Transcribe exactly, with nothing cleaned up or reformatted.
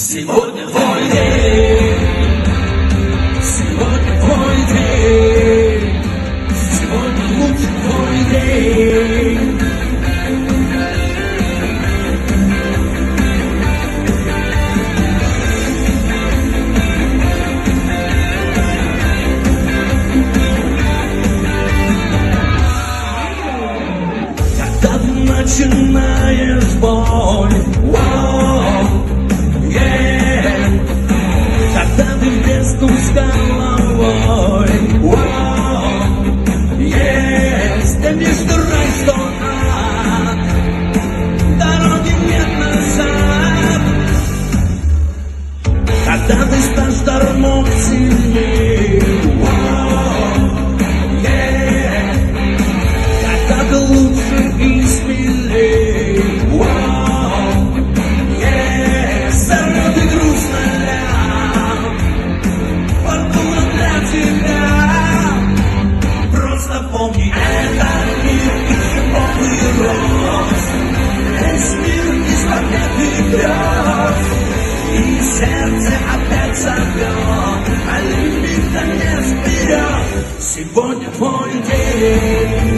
Сегодня твой день, сегодня твой день, сегодня лучше твой день. Когда ты начинаешь боль, с головой, есть, да не стирай сто раз, дороги нет назад. Когда ты сташь дармок сильнее, когда ты лучше и смелее, сорвет и грустно. Помни, этот мир еще полный роз, весь мир из планеты грез, и сердце опять зовет, Олимпик, Донецк, вперед, сегодня твой день.